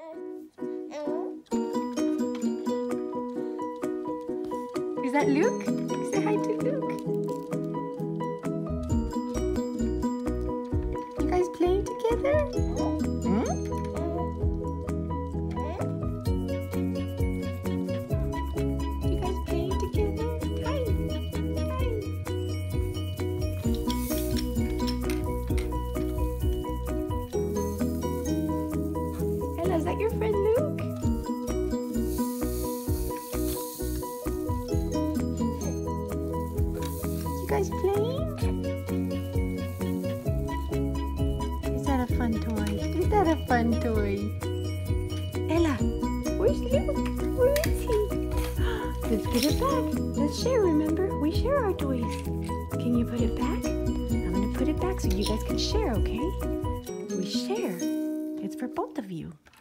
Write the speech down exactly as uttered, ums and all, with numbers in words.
Is that Luke? Say hi to Luke. You guys playing together? Hmm? You guys playing together? Hi. Hi. Ella, is that your friend Luke? You guys playing? Is that a fun toy? Is that a fun toy? Ella, where's Luke? Where is he? Let's get it back. Let's share, remember? We share our toys. Can you put it back? I'm gonna put it back so you guys can share, okay? We share. It's for both of you.